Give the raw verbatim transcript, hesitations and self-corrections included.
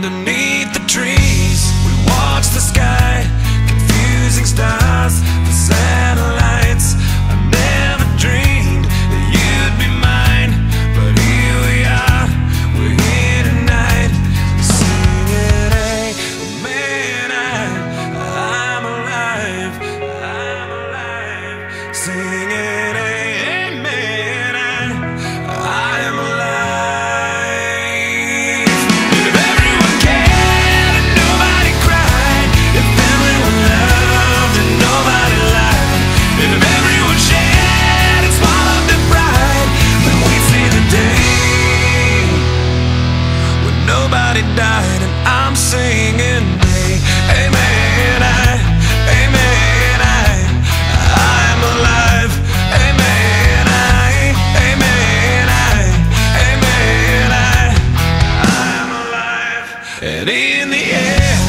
underneath the trees. We watch the sky, confusing stars, the satellites. I never dreamed that you'd be mine, but here we are, we're here tonight, singing, hey, man, I, I'm alive, I'm alive, singing, hey, man, I, I am alive. Nobody died and I'm singing, hey, amen, I, amen, I, I'm alive, amen, I, amen, I, amen, I, I'm alive, and in the air